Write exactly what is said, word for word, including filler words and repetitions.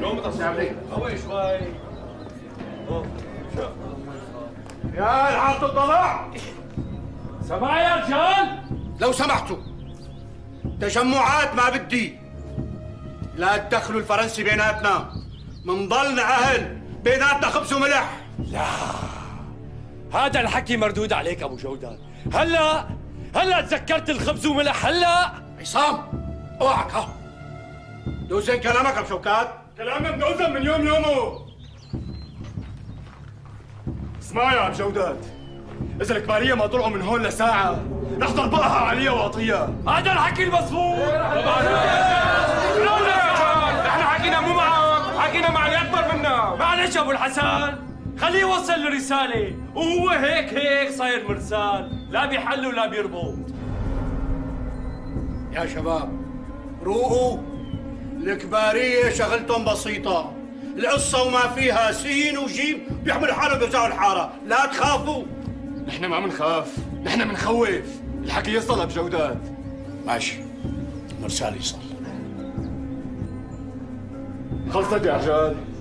يوم تصعب قوي شوي. يا الحال تطلع. سمع يا رجال، لو سمحتوا تجمعات ما بدي، لا تدخلوا الفرنسي بيناتنا، منضلنا اهل بيناتنا خبز وملح. لا هذا الحكي مردود عليك ابو جودان. هلا هلا تذكرت الخبز وملح هلا. عصام اوعك ها، دوزن كلامك ابو شوكات. كلامنا بنوزن من يوم يومه. اسمع يا ابو جودات، اذا الكباريه ما طلعوا من هون لساعه رح ضربها عليها واعطيها. هذا الحكي المظبوط. احنا حكينا مو معك، حكينا مع اللي اكبر منا. معلش ابو الحسن، خليه يوصل الرساله، وهو هيك هيك صاير مرسال، لا بيحل ولا بيربط. يا شباب روقوا، الكباريه شغلتهم بسيطه، القصه وما فيها سين وجيم بيحملوا حالهم بيرجعوا الحاره، لا تخافوا. نحن ما منخاف، نحن منخوف، الحكي يصل بجودات. ماشي، مرسال يصل. خلصت يا رجال.